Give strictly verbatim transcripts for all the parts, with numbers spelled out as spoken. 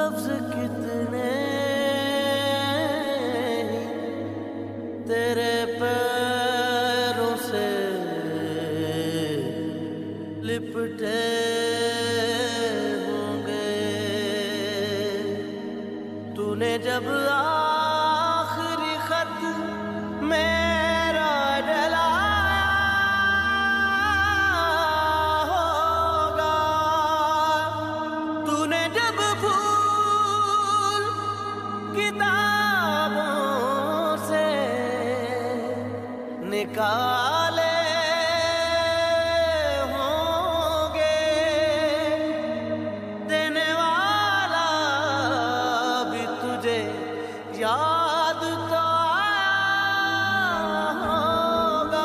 लफ्ज कितने तेरे पैरों से लिपटे होंगे। तूने जब आखिरी खत मेरा डलाया होगा, तूने जब फूल किताबों से निकाले होंगे, देने वाला भी तुझे याद तो आया होगा।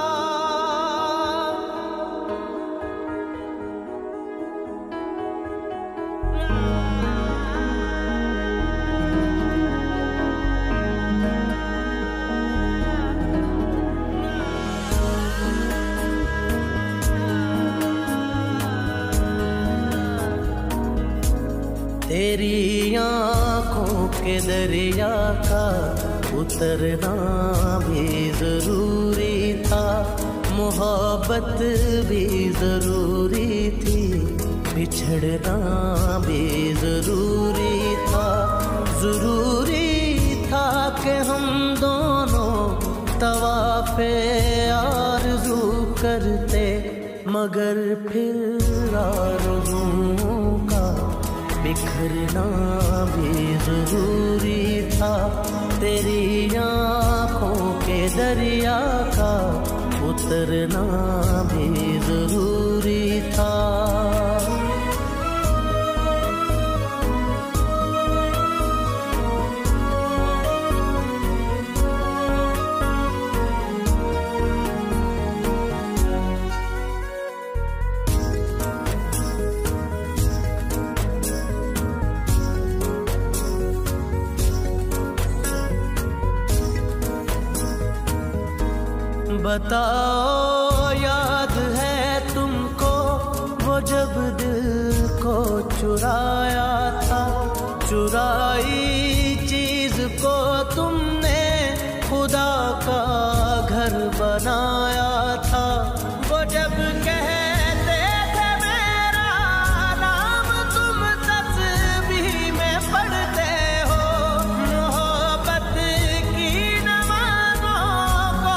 तेरी आँखों के दरिया का उतरना भी जरूरी था, मोहब्बत भी जरूरी थी, बिछड़ना भी जरूरी था। जरूरी था कि हम दोनों तवाफ़े आरज़ू करते, मगर फिर आरज़ुओं का बिखरना भी जरूरी था। तेरी आँखों के दरिया का उतरना भी जरूरी था। बताओ याद है तुमको वो जब दिल को चुराया था, चुराई चीज को तुमने खुदा का घर बनाया था। वो जब कहते थे मेरा नाम तुम तस्बीह में पढ़ते हो, मोहब्बत की नमाज़ों को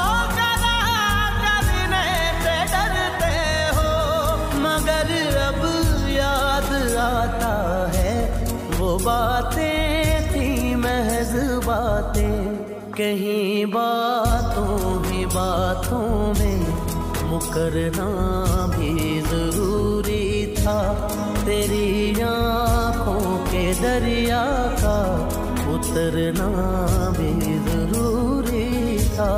आता है वो बातें थी महज बातें, कहीं बातों ही बातों में मुकरना भी जरूरी था। तेरी आँखों के दरिया का उतरना भी जरूरी था।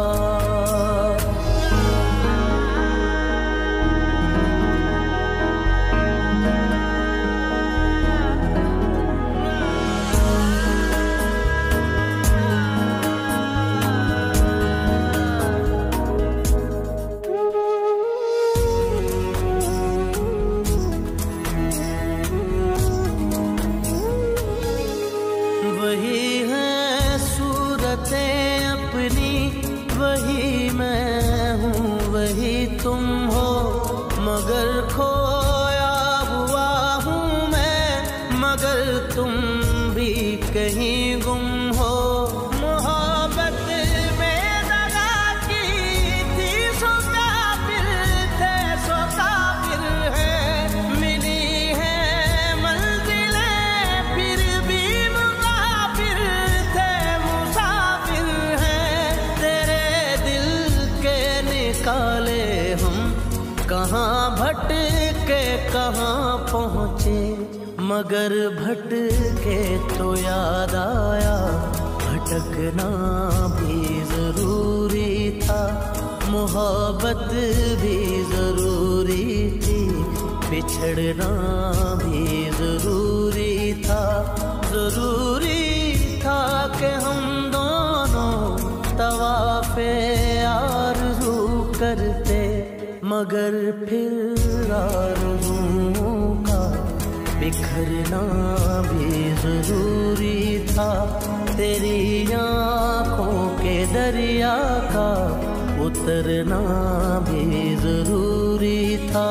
वही है सूरतें अपनी, वही मैं हूँ वही तुम हो, मगर खोया हुआ हूँ मैं, मगर तुम भी कहीं गुम हो। मोहब्बत में दगा की थी सो काफिर थे सो काफिर है, मिली है मंजिलें फिर भी मुसाफिर थे मुसाफिर हैं। तेरे दिल के निकाले हम कहाँ भटके कहाँ पहुँचे, मगर भटके तो याद आया भटकना भी जरूरी था। मोहब्बत भी जरूरी थी, बिछड़ना भी जरूरी था। जरूरी था कि हम दोनों तवाफ़े आरज़ू करते, मगर फिर आरज़ुओं का बिखरना भी जरूरी था, तेरी आँखों के दरिया का उतरना भी जरूरी था।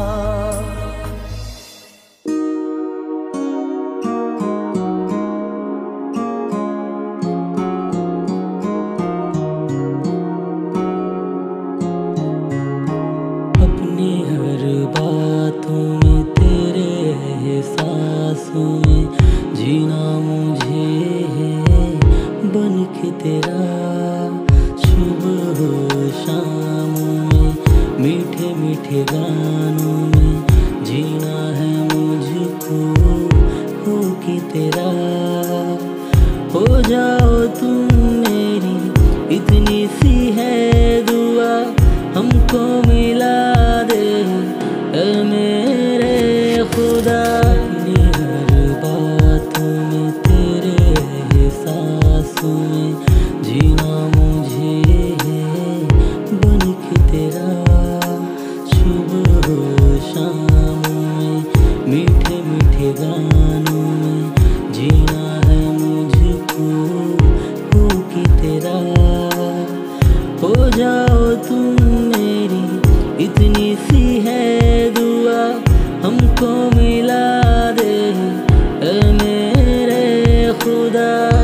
अपनी हर बातों में, तेरे एहसासों में जीना मुझे है बन के तेरा। सुबह हो शामों में, मीठे मीठे गानों में जीना है मुझको हो के तेरा। हो जाओ तुम मेरी, इतनी सी है दुआ, हमको मिला दे ऐ मेरे खुदा। अपनी हर बातों में, तेरे एहसासों में जीना मुझे है बन के तेरा। सुबह हो शामों में, मीठे मीठे गानों में जीना है मुझको हो के तेरा। हो जाओ तुम मेरी, इतनी सी है दुआ, हमको मिला दे ऐ मेरे खुदा।